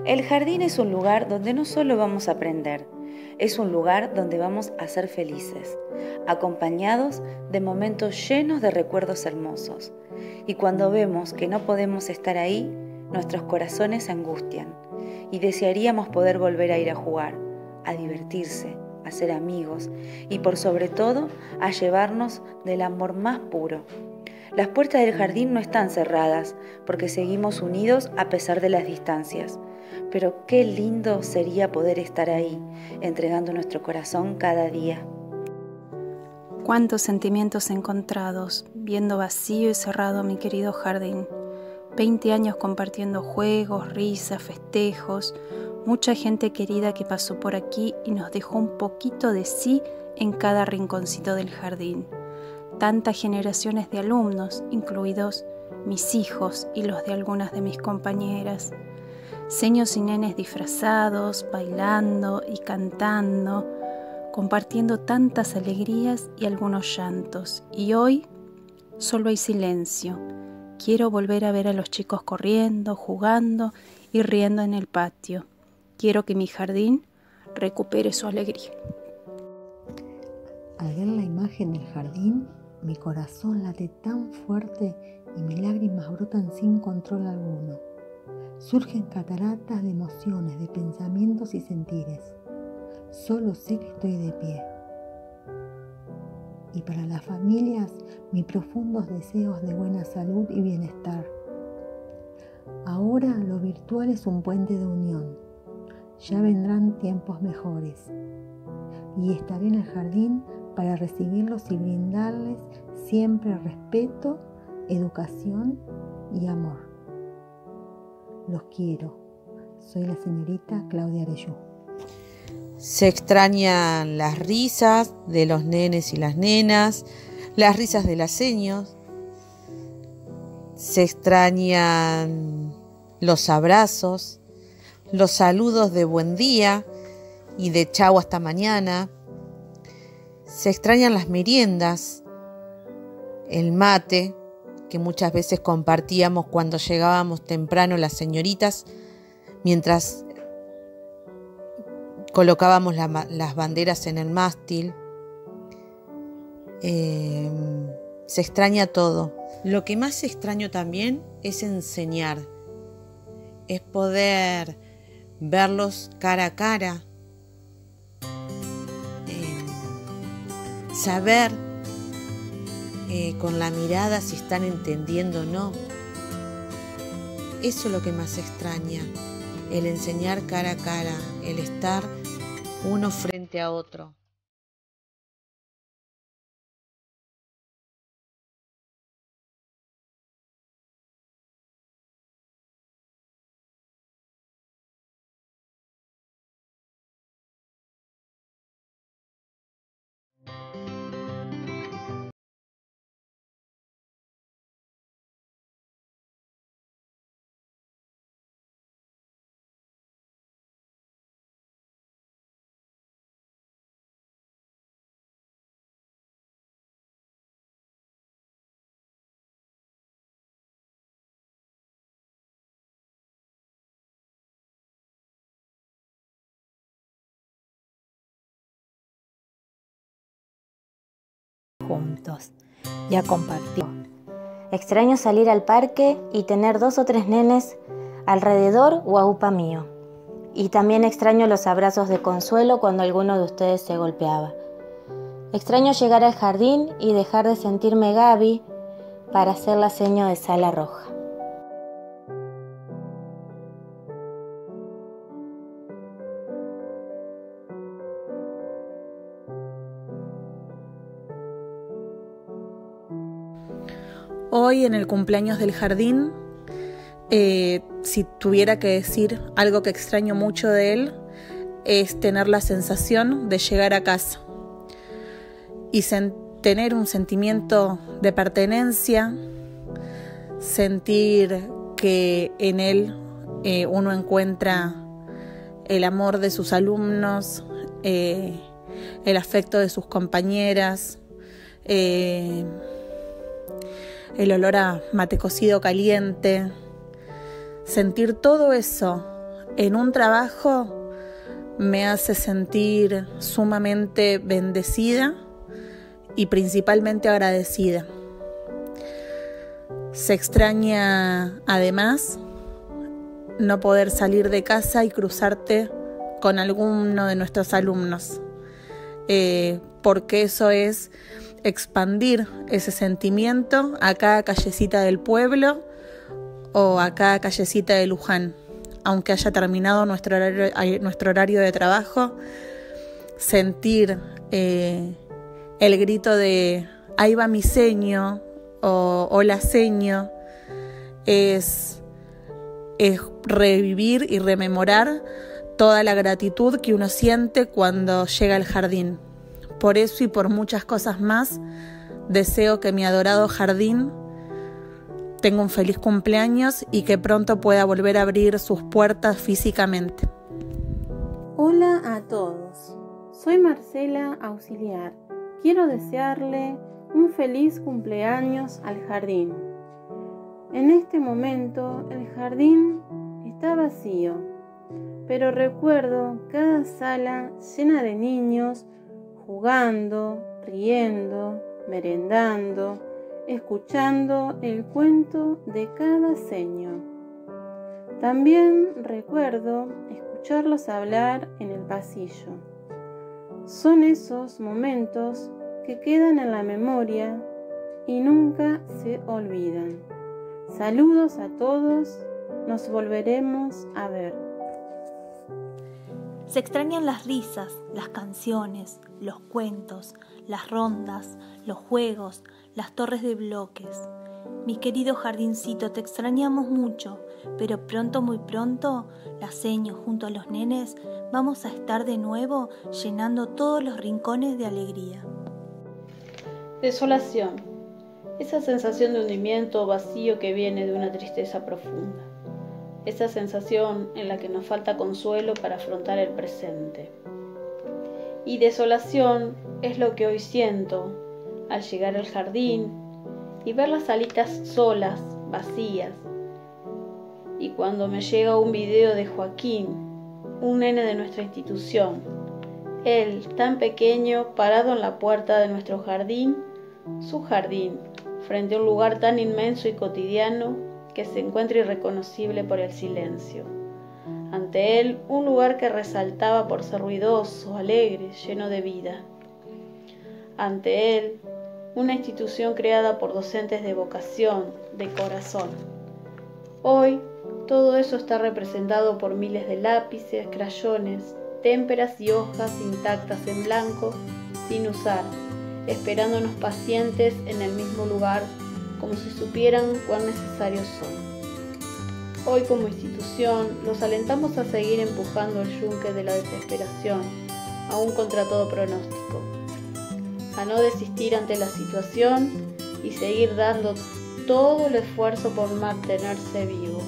El jardín es un lugar donde no solo vamos a aprender, es un lugar donde vamos a ser felices, acompañados de momentos llenos de recuerdos hermosos. Y cuando vemos que no podemos estar ahí, nuestros corazones se angustian y desearíamos poder volver a ir a jugar, a divertirse, a ser amigos y por sobre todo a llevarnos del amor más puro. Las puertas del jardín no están cerradas porque seguimos unidos a pesar de las distancias. Pero qué lindo sería poder estar ahí, entregando nuestro corazón cada día. Cuántos sentimientos encontrados, viendo vacío y cerrado mi querido jardín. 20 años compartiendo juegos, risas, festejos, mucha gente querida que pasó por aquí y nos dejó un poquito de sí en cada rinconcito del jardín. Tantas generaciones de alumnos, incluidos mis hijos y los de algunas de mis compañeras. Seños y nenes disfrazados, bailando y cantando, compartiendo tantas alegrías y algunos llantos. Y hoy solo hay silencio. Quiero volver a ver a los chicos corriendo, jugando y riendo en el patio. Quiero que mi jardín recupere su alegría. Al ver la imagen del jardín, mi corazón late tan fuerte y mis lágrimas brotan sin control alguno. Surgen cataratas de emociones, de pensamientos y sentires. Solo sé que estoy de pie. Y para las familias, mis profundos deseos de buena salud y bienestar. Ahora lo virtual es un puente de unión. Ya vendrán tiempos mejores. Y estaré en el jardín para recibirlos y brindarles siempre respeto, educación y amor. Los quiero. Soy la señorita Claudia Arellú. Se extrañan las risas de los nenes y las nenas, las risas de las seños. Se extrañan los abrazos, los saludos de buen día y de chau hasta mañana. Se extrañan las meriendas, el mate que muchas veces compartíamos cuando llegábamos temprano las señoritas, mientras colocábamos las banderas en el mástil. Se extraña todo. Lo que más extraño también es enseñar, es poder verlos cara a cara, saber con la mirada si están entendiendo o no. Eso es lo que más extraña, el enseñar cara a cara, el estar uno frente a otro. Juntos y a compartir. Extraño salir al parque y tener 2 o 3 nenes alrededor o a upa mío. Y también extraño los abrazos de consuelo cuando alguno de ustedes se golpeaba. Extraño llegar al jardín y dejar de sentirme Gaby para hacer la seña de sala roja. Hoy en el cumpleaños del jardín, si tuviera que decir algo que extraño mucho de él, es tener la sensación de llegar a casa y tener un sentimiento de pertenencia, sentir que en él uno encuentra el amor de sus alumnos, el afecto de sus compañeras, el olor a mate cocido caliente, sentir todo eso en un trabajo me hace sentir sumamente bendecida y principalmente agradecida. Se extraña además no poder salir de casa y cruzarte con alguno de nuestros alumnos, porque eso es expandir ese sentimiento a cada callecita del pueblo o a cada callecita de Luján. Aunque haya terminado nuestro horario de trabajo, sentir el grito de "ahí va mi seño" o "hola seño", es revivir y rememorar toda la gratitud que uno siente cuando llega al jardín. Por eso y por muchas cosas más, deseo que mi adorado jardín tenga un feliz cumpleaños y que pronto pueda volver a abrir sus puertas físicamente. Hola a todos, soy Marcela Auxiliar. Quiero desearle un feliz cumpleaños al jardín. En este momento el jardín está vacío, pero recuerdo cada sala llena de niños jugando, riendo, merendando, escuchando el cuento de cada seño. También recuerdo escucharlos hablar en el pasillo. Son esos momentos que quedan en la memoria y nunca se olvidan. Saludos a todos, nos volveremos a ver. Se extrañan las risas, las canciones, los cuentos, las rondas, los juegos, las torres de bloques. Mi querido jardincito, te extrañamos mucho, pero pronto, muy pronto, la seño junto a los nenes vamos a estar de nuevo llenando todos los rincones de alegría. Desolación, esa sensación de hundimiento o vacío que viene de una tristeza profunda. Esa sensación en la que nos falta consuelo para afrontar el presente. Y desolación es lo que hoy siento al llegar al jardín y ver las salitas solas, vacías. Y cuando me llega un video de Joaquín, un nene de nuestra institución, él tan pequeño parado en la puerta de nuestro jardín, su jardín, frente a un lugar tan inmenso y cotidiano que se encuentra irreconocible por el silencio. Ante él, un lugar que resaltaba por ser ruidoso, alegre, lleno de vida. Ante él, una institución creada por docentes de vocación, de corazón. Hoy, todo eso está representado por miles de lápices, crayones, témperas y hojas intactas en blanco, sin usar, esperándonos pacientes en el mismo lugar, como si supieran cuán necesarios son. Hoy como institución los alentamos a seguir empujando el yunque de la desesperación, aún contra todo pronóstico, a no desistir ante la situación y seguir dando todo el esfuerzo por mantenerse vivos.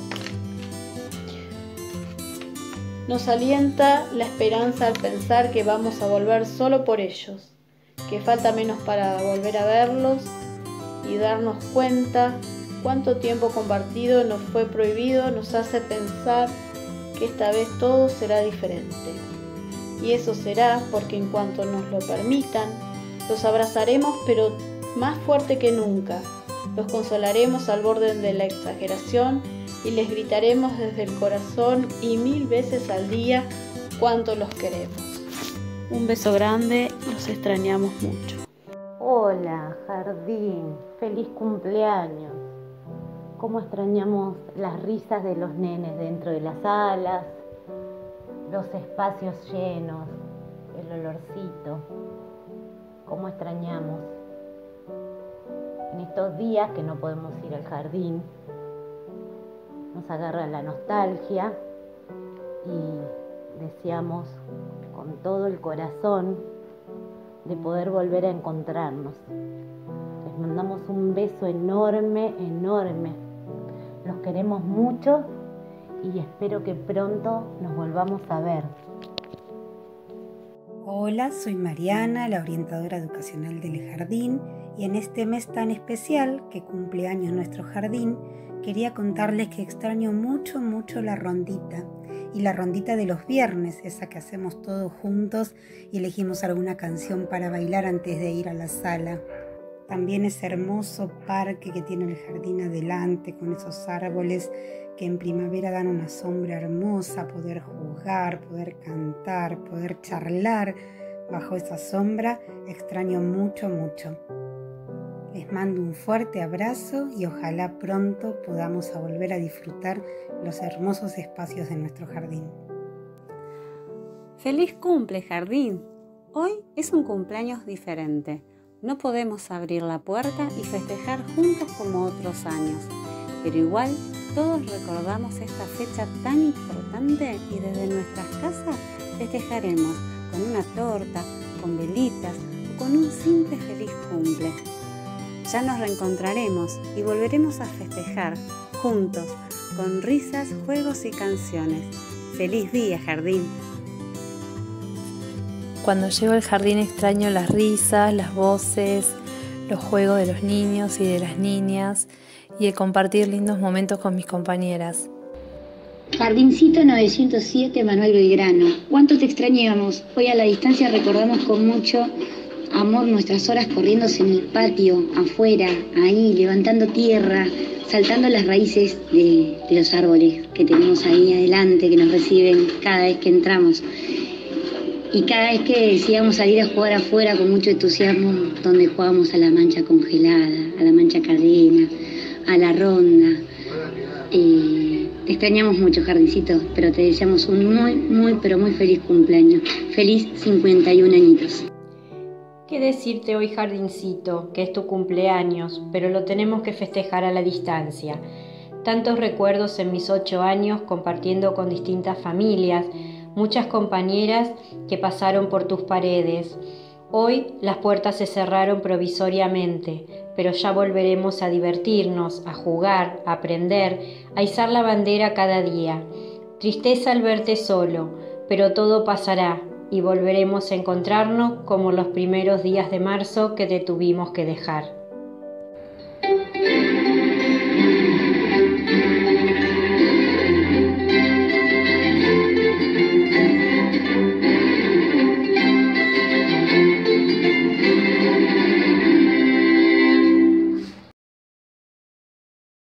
Nos alienta la esperanza al pensar que vamos a volver solo por ellos, que falta menos para volver a verlos y darnos cuenta cuánto tiempo compartido nos fue prohibido nos hace pensar que esta vez todo será diferente. Y eso será porque en cuanto nos lo permitan, los abrazaremos pero más fuerte que nunca, los consolaremos al borde de la exageración y les gritaremos desde el corazón y 1000 veces al día cuánto los queremos. Un beso grande, los extrañamos mucho. Hola, jardín, feliz cumpleaños. Cómo extrañamos las risas de los nenes dentro de las salas, los espacios llenos, el olorcito. Cómo extrañamos en estos días que no podemos ir al jardín. Nos agarra la nostalgia y deseamos con todo el corazón de poder volver a encontrarnos. Les mandamos un beso enorme, enorme. Los queremos mucho y espero que pronto nos volvamos a ver. Hola, soy Mariana, la orientadora educacional del jardín, y en este mes tan especial que cumple años nuestro jardín, quería contarles que extraño mucho la rondita y la rondita de los viernes, esa que hacemos todos juntos y elegimos alguna canción para bailar antes de ir a la sala. También ese hermoso parque que tiene el jardín adelante con esos árboles que en primavera dan una sombra hermosa, poder jugar, poder cantar, poder charlar bajo esa sombra, extraño mucho, mucho. Les mando un fuerte abrazo y ojalá pronto podamos volver a disfrutar los hermosos espacios de nuestro jardín. ¡Feliz cumple, jardín! Hoy es un cumpleaños diferente. No podemos abrir la puerta y festejar juntos como otros años, pero igual todos recordamos esta fecha tan importante y desde nuestras casas festejaremos con una torta, con velitas o con un simple feliz cumple. Ya nos reencontraremos y volveremos a festejar juntos, con risas, juegos y canciones. ¡Feliz día, jardín! Cuando llego al jardín extraño las risas, las voces, los juegos de los niños y de las niñas y el compartir lindos momentos con mis compañeras. Jardincito 907, Manuel Belgrano. ¿Cuánto te extrañamos? Hoy a la distancia recordamos con mucho amor nuestras horas corriéndose en el patio, afuera, ahí, levantando tierra, saltando las raíces de los árboles que tenemos ahí adelante, que nos reciben cada vez que entramos. Y cada vez que decidíamos salir a jugar afuera con mucho entusiasmo, donde jugábamos a la mancha congelada, a la mancha cadena, a la ronda. Te extrañamos mucho, jardincito, pero te deseamos un muy, pero muy feliz cumpleaños. Feliz 51 añitos. ¿Qué decirte hoy, jardincito? Que es tu cumpleaños, pero lo tenemos que festejar a la distancia. Tantos recuerdos en mis 8 años compartiendo con distintas familias, muchas compañeras que pasaron por tus paredes. Hoy las puertas se cerraron provisoriamente, pero ya volveremos a divertirnos, a jugar, a aprender, a izar la bandera cada día. Tristeza al verte solo, pero todo pasará y volveremos a encontrarnos como los primeros días de marzo que te tuvimos que dejar.